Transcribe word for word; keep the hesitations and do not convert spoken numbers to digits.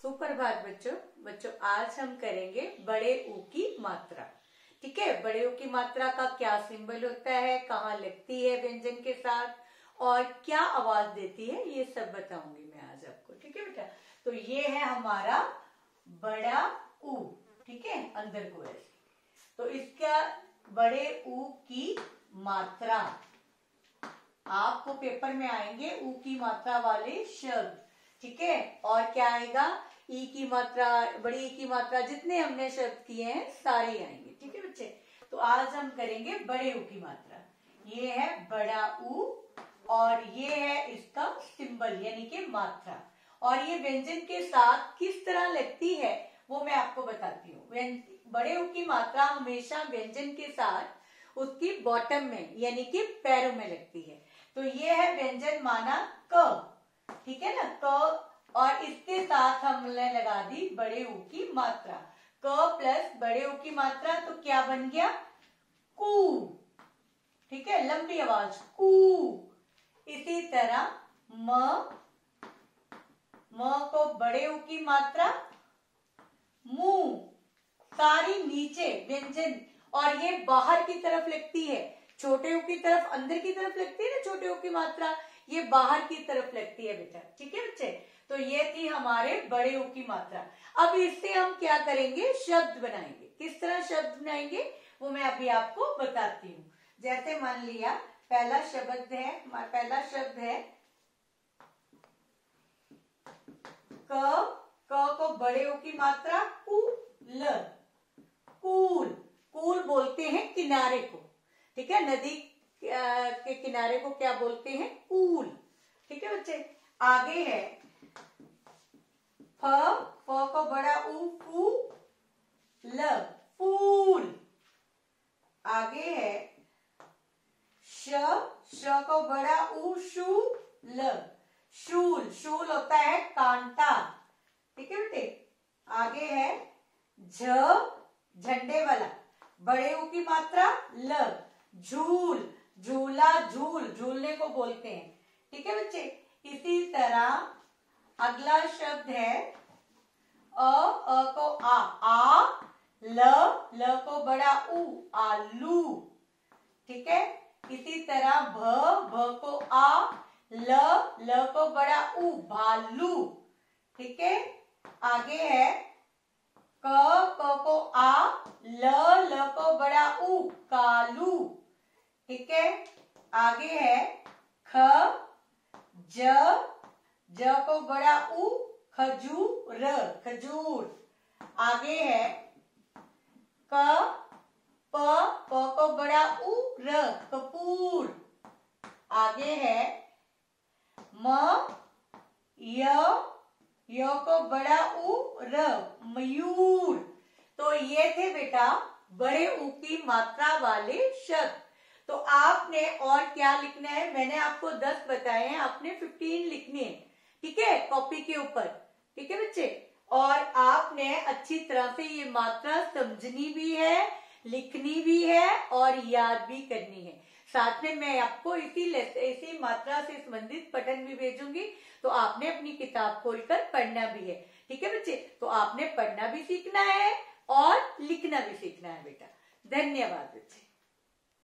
सुप्रभात बच्चों। बच्चों आज हम करेंगे बड़े ऊ की मात्रा। ठीक है, बड़े ऊ की मात्रा का क्या सिंबल होता है, कहाँ लगती है व्यंजन के साथ और क्या आवाज देती है, ये सब बताऊंगी मैं आज आपको। ठीक है बेटा, तो ये है हमारा बड़ा ऊ। ठीक है, अंदर को ऐसे, तो इसका बड़े ऊ की मात्रा आपको पेपर में आएंगे ऊ की मात्रा वाले शब्द। ठीक है, और क्या आएगा, ई की मात्रा, बड़ी ई की मात्रा, जितने हमने शब्द किए हैं सारे आएंगे। ठीक है बच्चे, तो आज हम करेंगे बड़े ऊ की मात्रा। ये है बड़ा ऊ और ये है इसका सिंबल यानी कि मात्रा, और ये व्यंजन के साथ किस तरह लगती है वो मैं आपको बताती हूँ। बड़े ऊ की मात्रा हमेशा व्यंजन के साथ उसकी बॉटम में यानी कि पैरों में लगती है। तो ये है व्यंजन माना क, ठीक है ना, क, और इसके साथ हमने लगा दी बड़े ऊ की मात्रा। क प्लस बड़े ऊ की मात्रा तो क्या बन गया, कू। ठीक है, लंबी आवाज कू। इसी तरह म, म को बड़े ऊ की मात्रा मू, सारी नीचे व्यंजन, और ये बाहर की तरफ लगती है। छोटे ऊ की तरफ अंदर की तरफ लगती है ना छोटे ऊ की मात्रा, ये बाहर की तरफ लगती है बेटा। ठीक है बच्चे, तो ये थी हमारे बड़े ऊ की मात्रा। अब इससे हम क्या करेंगे, शब्द बनाएंगे। किस तरह शब्द बनाएंगे वो मैं अभी आपको बताती हूँ। जैसे मान लिया पहला शब्द है, पहला शब्द है क। क को बड़े ऊ की मात्रा कूल, कूल। कूल बोलते हैं किनारे को। ठीक है, नदी के किनारे को क्या बोलते हैं, कूल। ठीक है बच्चे, आगे है फ, फ को बड़ा ऊ फू ल, फूल। आगे है श, श को बड़ा ऊ शू ल, शूल। शूल होता है कांटा। ठीक है बेटे, आगे है झ, झंडे वाला, बड़े ऊ की मात्रा ल, झूल, झूला, झूल, झूलने को बोलते हैं। ठीक है बच्चे, इसी तरह अगला शब्द है अ, अ को आ, आ, ल, ल को बड़ा ऊ आलू। ठीक है, इसी तरह भ, भ को आ, ल, ल को बड़ा ऊ भालू। ठीक है, आगे है क, क को आ, ल, ल को बड़ा ऊ कालू। ठीक है, आगे है ख, ज, ज को बड़ा ऊ खजूर, खजूर। आगे है क, प, प को बड़ा ऊ र, कपूर। आगे है म, य, य को बड़ा ऊ र, मयूर। तो ये थे बेटा बड़े ऊ की मात्रा वाले शब्द। तो आपने और क्या लिखना है, मैंने आपको दस बताए हैं, आपने फिफ्टीन लिखने हैं। ठीक है, कॉपी के ऊपर। ठीक है बच्चे, और आपने अच्छी तरह से ये मात्रा समझनी भी है, लिखनी भी है और याद भी करनी है। साथ में मैं आपको इसी इसी मात्रा से संबंधित पठन भी भेजूंगी, तो आपने अपनी किताब खोलकर पढ़ना भी है। ठीक है बच्चे, तो आपने पढ़ना भी सीखना है और लिखना भी सीखना है बेटा। धन्यवाद बच्चे।